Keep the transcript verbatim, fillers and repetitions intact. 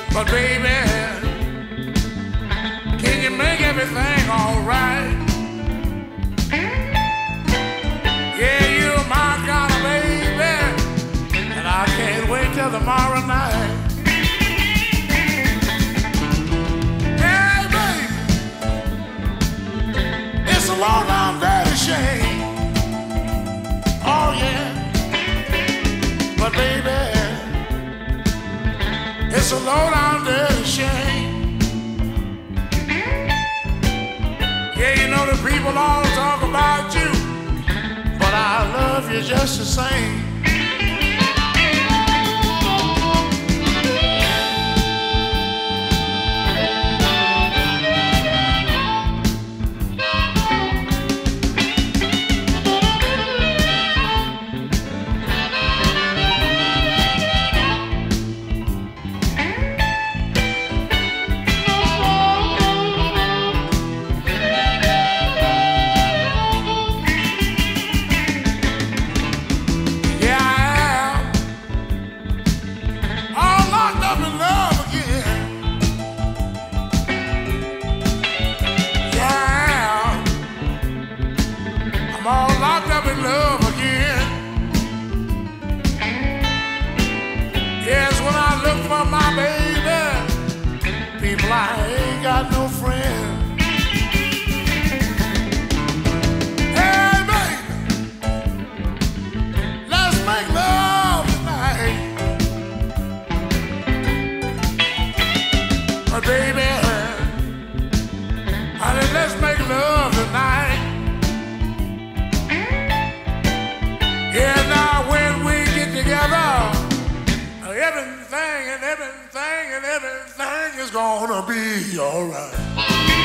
But baby, can you make everything alright? Yeah, you're my kind of baby, and I can't wait till tomorrow night. Hey baby, it's a low down dirty shame. Oh yeah, but baby, it's a low down dirty shame. Yeah, you know the people all talk about you, but I love you just the same. My baby, people, I ain't got no friend. Hey baby, let's make love tonight. But baby, honey, let's make love tonight. Yeah, now when we get together, everything and everything and everything is gonna be alright.